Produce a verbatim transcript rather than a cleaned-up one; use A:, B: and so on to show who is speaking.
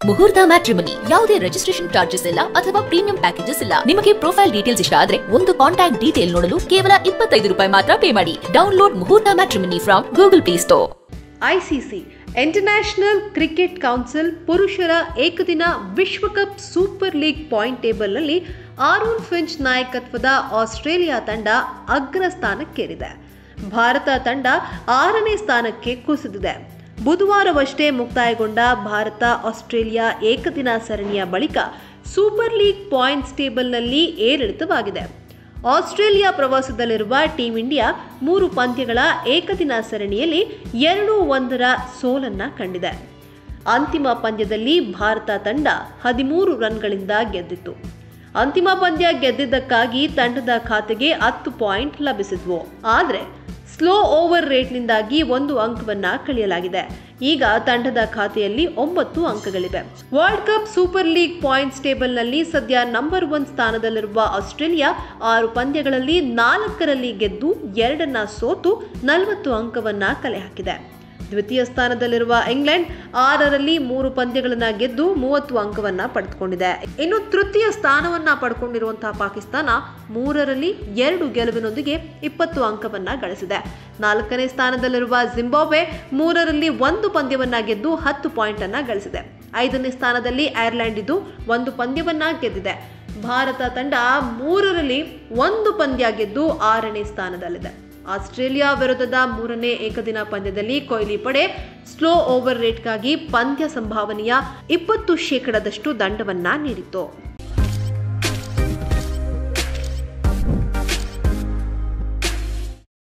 A: ಮುಹೂರ್ತ ಮ್ಯಾಟ್ರಿಮನಿ ಯಾವುದೇ registration charges ಇಲ್ಲ ಅಥವಾ ಪ್ರೀಮಿಯಂ ಪ್ಯಾಕೇಜಸ್ ಇಲ್ಲ. ನಿಮಗೆ ಪ್ರೊಫೈಲ್ ಡೀಟೇಲ್ಸ್ ಇಷ್ಟ ಆದ್ರೆ ಒಂದು ಕಾಂಟ್ಯಾಕ್ಟ್ ಡೀಟೇಲ್ ನೋಡಲು ಕೇವಲ ಇಪ್ಪತ್ತೈದು ರೂಪಾಯಿ ಮಾತ್ರ ಪೇ ಮಾಡಿ. Download Muhurtha matrimony from Google Play Store.
B: ICC International Cricket Council ಪುರುಷರ ಏಕದಿನ ವಿಶ್ವಕಪ್ ಸೂಪರ್ ಲೀಗ್ ಪಾಯಿಂಟ್ ಟೇಬಲ್ನಲ್ಲಿ ಆರೋನ್ ಫಿಂಚ್ ನಾಯಕತ್ವದ ಆಸ್ಟ್ರೇಲಿಯಾ ತಂಡ ಅಗ್ರ ಸ್ಥಾನಕ್ಕೇರಿದೆ. ಭಾರತ ತಂಡ ಆರನೇ ಸ್ಥಾನಕ್ಕೆ ಕುಸಿದಿದೆ. ಬುಧವಾರವಷ್ಟೇ ಮುಕ್ತಾಯಗೊಂಡ ಭಾರತ ಆಸ್ಟ್ರೇಲಿಯಾ ಏಕದಿನ ಸರಣಿಯ ಬಳಿಕ ಸೂಪರ್ ಲೀಗ್ ಪಾಯಿಂಟ್ಸ್ ಟೇಬಲ್ನಲ್ಲಿ ಏರಿಳಿತವಾಗಿದೆ. ಆಸ್ಟ್ರೇಲಿಯಾ ಪ್ರವಾಸದಲ್ಲಿರುವ ಟೀಂ ಇಂಡಿಯಾ ಮೂರು ಪಂದ್ಯಗಳ ಏಕದಿನ ಸರಣಿಯಲ್ಲಿ ಎರಡು ಒಂದರ ಸೋಲನ್ನ ಕಂಡಿದೆ. ಅಂತಿಮ ಪಂದ್ಯದಲ್ಲಿ ಭಾರತ ತಂಡ ಹದಿಮೂರು ರನ್ಗಳಿಂದ ಗೆದ್ದಿತ್ತು. ಅಂತಿಮ ಪಂದ್ಯ ಗೆದ್ದಿದ್ದಕ್ಕಾಗಿ ತಂಡದ ಖಾತೆಗೆ ಹತ್ತು ಪಾಯಿಂಟ್ ಲಭಿಸಿದ್ವು. ಆದರೆ ಸ್ಲೋ ಓವರ್ ರೇಟ್ನಿಂದಾಗಿ ಒಂದು ಅಂಕವನ್ನ ಕಳೆಯಲಾಗಿದೆ. ಈಗ ತಂಡದ ಖಾತೆಯಲ್ಲಿ ಒಂಬತ್ತು ಅಂಕಗಳಿವೆ. World cup super league points ಟೇಬಲ್ನಲ್ಲಿ ಸದ್ಯ ನಂಬರ್ ಒನ್ ಸ್ಥಾನದಲ್ಲಿರುವ ಆಸ್ಟ್ರೇಲಿಯಾ ಆರು ಪಂದ್ಯಗಳಲ್ಲಿ ನಾಲ್ಕರಲ್ಲಿ ಗೆದ್ದು ಎರಡನ್ನ ಸೋತು ನಲವತ್ತು ಅಂಕವನ್ನ ಕಲೆ ಹಾಕಿದೆ. ದ್ವಿತೀಯ ಸ್ಥಾನದಲ್ಲಿರುವ ಇಂಗ್ಲೆಂಡ್ ಆರರಲ್ಲಿ ಮೂರು ಪಂದ್ಯಗಳನ್ನ ಗೆದ್ದು ಮೂವತ್ತು ಅಂಕವನ್ನ ಪಡೆದುಕೊಂಡಿದೆ. ಇನ್ನು ತೃತೀಯ ಸ್ಥಾನವನ್ನ ಪಡ್ಕೊಂಡಿರುವಂತಹ ಪಾಕಿಸ್ತಾನ ಮೂರರಲ್ಲಿ ಎರಡು ಗೆಲುವಿನೊಂದಿಗೆ ಇಪ್ಪತ್ತು ಅಂಕವನ್ನ ಗಳಿಸಿದೆ. ನಾಲ್ಕನೇ ಸ್ಥಾನದಲ್ಲಿರುವ ಜಿಂಬಾಬ್ವೆ ಮೂರರಲ್ಲಿ ಒಂದು ಪಂದ್ಯವನ್ನ ಗೆದ್ದು ಹತ್ತು ಪಾಯಿಂಟ್ ಅನ್ನ ಗಳಿಸಿದೆ. ಐದನೇ ಸ್ಥಾನದಲ್ಲಿ ಐರ್ಲೆಂಡ್ ಇದ್ದು ಒಂದು ಪಂದ್ಯವನ್ನ ಗೆದ್ದಿದೆ. ಭಾರತ ತಂಡ ಮೂರರಲ್ಲಿ ಒಂದು ಪಂದ್ಯ ಗೆದ್ದು ಆರನೇ ಸ್ಥಾನದಲ್ಲಿದೆ. ಆಸ್ಟ್ರೇಲಿಯಾ ವಿರುದ್ಧದ ಮೂರನೇ ಏಕದಿನ ಪಂದ್ಯದಲ್ಲಿ ಕೊಹ್ಲಿ ಪಡೆ ಸ್ಲೋ ಓವರ್ ರೇಟ್ಗಾಗಿ ಪಂದ್ಯ ಸಂಭಾವನೆಯ ಇಪ್ಪತ್ತು ಶೇಕಡದಷ್ಟು ದಂಡವನ್ನ ನೀಡಿತು.